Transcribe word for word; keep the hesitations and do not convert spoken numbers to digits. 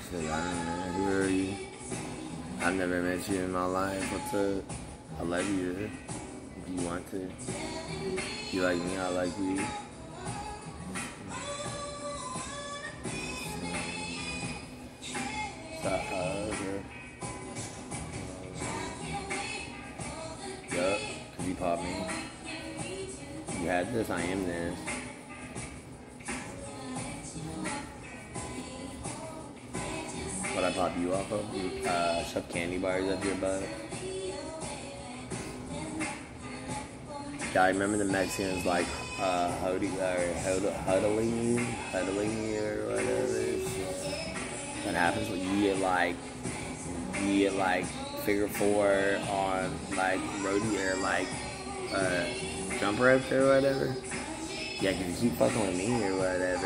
Shit, I don't know. Who are you? I've never met you in my life. What's up? I love you. If you want to. If you like me, I like you. Stop hug. Yup. Could you pop me? You had this, I am this. What I pop you off of? Uh, shove candy bars up your butt. Yeah, I remember the Mexicans like uh, hodi, or huddling you, huddling you or whatever. What happens when you get like, you get like figure four on like rodeo or like uh, jump rope or whatever? Yeah, cause you keep fucking with me or whatever.